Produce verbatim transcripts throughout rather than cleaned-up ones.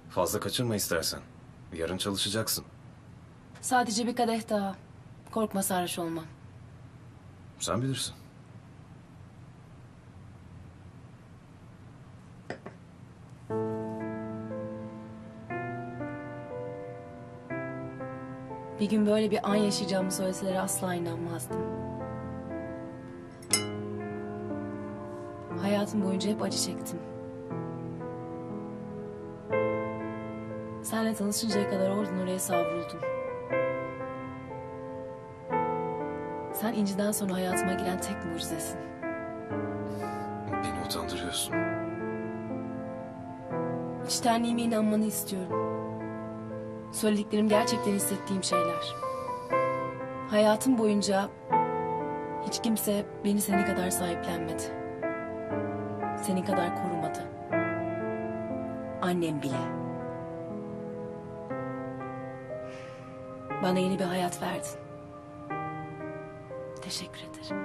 Fazla kaçırma istersen. Yarın çalışacaksın. Sadece bir kadeh daha. Korkma, sarhoş olmam. Sen bilirsin. Bir gün böyle bir an yaşayacağımı söyleseler asla inanmazdım. Hayatım boyunca hep acı çektim. Seninle tanışıncaya kadar oradan oraya savruldum. Sen İnci'den sonra hayatıma giren tek mucizesin. Beni utandırıyorsun. İçtenliğime inanmanı istiyorum. Söylediklerim gerçekten hissettiğim şeyler. Hayatım boyunca hiç kimse beni senin kadar sahiplenmedi. Senin kadar korumadı. Annem bile. Bana yeni bir hayat verdin. Teşekkür ederim.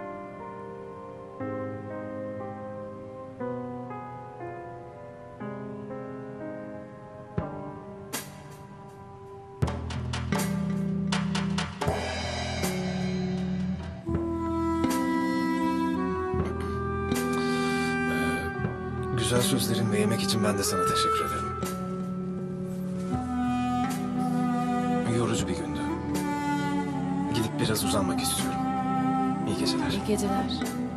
Güzel sözlerin ve yemek için ben de sana teşekkür ederim. Yorucu bir gündü. Gidip biraz uzanmak istiyorum. İyi geceler. İyi geceler.